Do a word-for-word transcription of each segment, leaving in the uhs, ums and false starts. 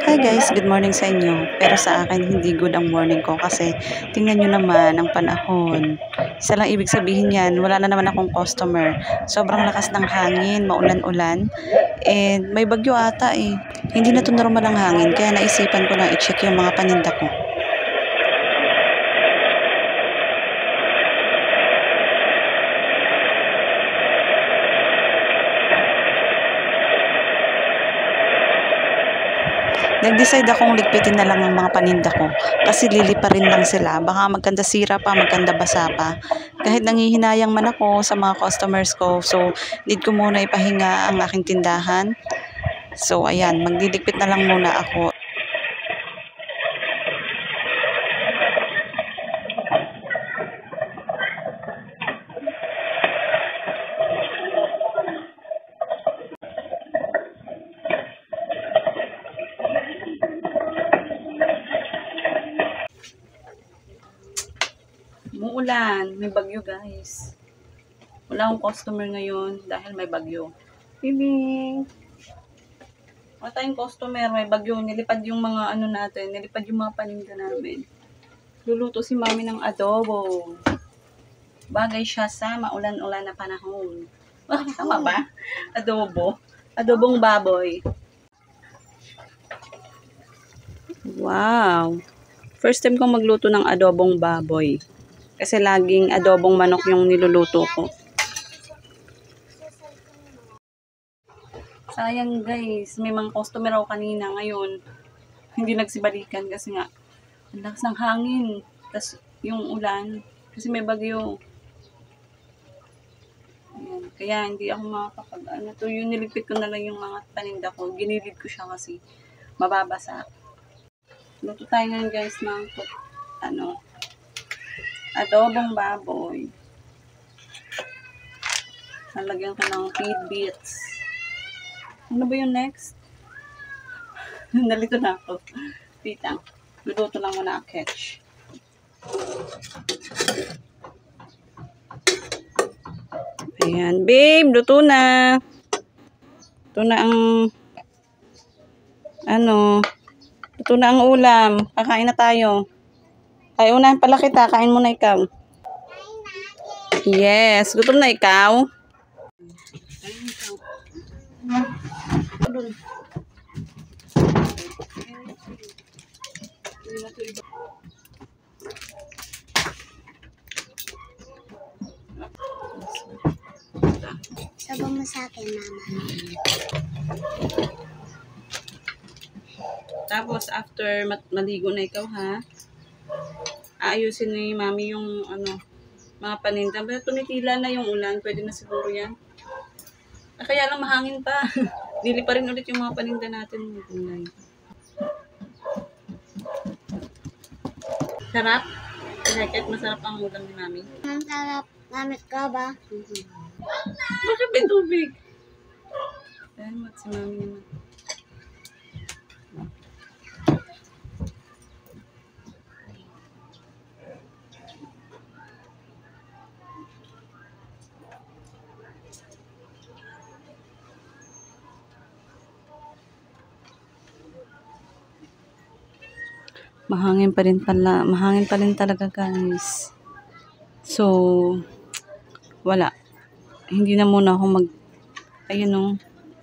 Hi guys, good morning sa inyo. Pero sa akin, hindi good ang morning ko kasi tingnan nyo naman ang panahon. Isa lang ibig sabihin yan, wala na naman akong customer. Sobrang lakas ng hangin, maulan-ulan. And may bagyo ata eh. Hindi na to normal ang hangin, kaya naisipan ko na i-check yung mga paninda ko. Nag-decide akong ligpitin na lang ang mga paninda ko kasi lilipa rin lang sila. Baka magkanda sira pa, magkanda basa pa. Kahit nanghihinayang man ako sa mga customers ko, so need ko muna ipahinga ang aking tindahan. So ayan, magliligpit na lang muna ako. Muulan, may bagyo guys. Wala akong customer ngayon dahil may bagyo. Bibing! Wala tayong customer, may bagyo. Nilipad yung mga ano natin, nilipad yung mga paninda namin. Luluto si mami ng adobo. Bagay siya sa maulan-ulan na panahon. Ah, tama ba? Adobo. Adobong baboy. Wow! First time kong magluto ng adobong baboy. Kasi laging adobong manok yung niluluto ko. Sayang guys, may mga customer ako kanina ngayon. Hindi nagsibalikan kasi nga ang lakas ng hangin. Tapos yung ulan, kasi may bagyo. Ayan. Kaya hindi ako makakapag ano to, yung niligpit ko na lang yung mga paninda ko. Ginilid ko siya kasi mababasa. Luto tayo ngayon guys ng ano, adobong baboy. Nalagyan ko ng tidbits. Ano ba yung next? Nalito na ako. Tita, luto lang muna ang catch. Ayan, babe, luto na. Luto na ang ano, luto na ang ulam. Kakain na tayo. Ay, unahin pala kita. Kain muna ikaw. Yes. Gutom na ikaw? Kain ikaw. Sabaw mo sa akin, mama. Tapos, after maligo na ikaw, ha? Aayusin ni mami yung ano, mga paninda. Pero tumitila na yung ulan. Pwede na siguro yan. Ah, kaya lang mahangin pa. Dili pa rin ulit yung mga paninda natin. Sarap? Kahit masarap ang ulam ni mami. Ang sarap. Gamit ka ba? Bakit may tubig? Ayan, mat si mami naman. Mahangin pa rin pala, mahangin pa rin talaga guys. So, wala. Hindi na muna ako mag, ayun o.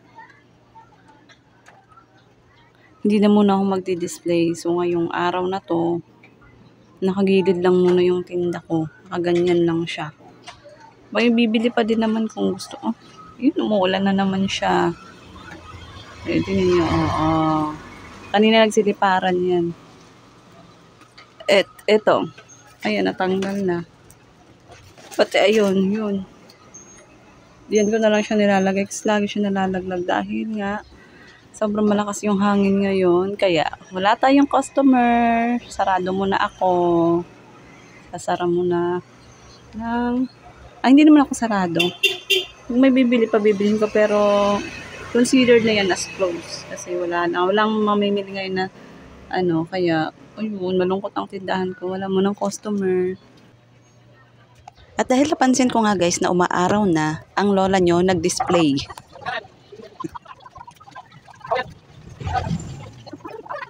Hindi na muna ako magdi-display. So, ngayong araw na to, nakagilid lang muna yung tinda ko. Nakaganyan lang siya. May bibili pa din naman kung gusto. Oh, yun, umuulan na naman siya. Eh, tingnan nyo, oo. Oh, oh. Kanina nagsiliparan yan. Et, eto. Ayan, natanggal na. Pati ayun, yun. Diyan ko na lang siya nilalagay. Kasi lagi siya nalalaglag dahil nga sobrang malakas yung hangin ngayon. Kaya wala tayong customer. Sarado muna ako. Sasara muna ng... Ay, hindi naman ako sarado. Kung may bibili pa, bibilihin ko. Pero considered na yan as closed. Kasi wala na. Walang mamimili ngayon na ano. Kaya... Ayun, malungkot ang tindahan ko. Wala mo ng customer. At dahil napansin ko nga guys na umaaraw na, ang lola nyo nag-display.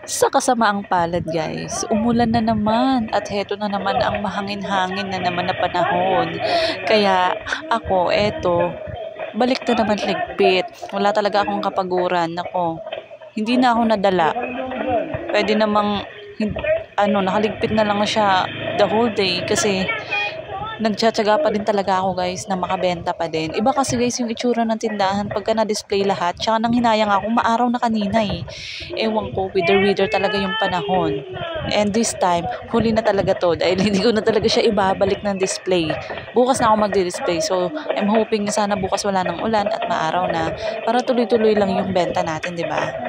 Sa kasamaang palad guys, umulan na naman at heto na naman ang mahangin-hangin na naman na panahon. Kaya ako, eto, balik na naman ligpit. Wala talaga akong kapaguran. Ako, hindi na ako nadala. Pwede namang, ano, nakaligpit na lang siya the whole day kasi nagtsatsaga pa din talaga ako guys na makabenta pa din. Iba kasi guys yung itsura ng tindahan pagka na-display lahat. Tsaka nang hinayang ako, maaraw na kanina eh. Ewan ko, wither-wither talaga yung panahon. And this time, huli na talaga to dahil hindi ko na talaga siya ibabalik ng display. Bukas na ako magdi-display. So, I'm hoping na sana bukas wala ng ulan at maaraw na para tuloy-tuloy lang yung benta natin, di ba?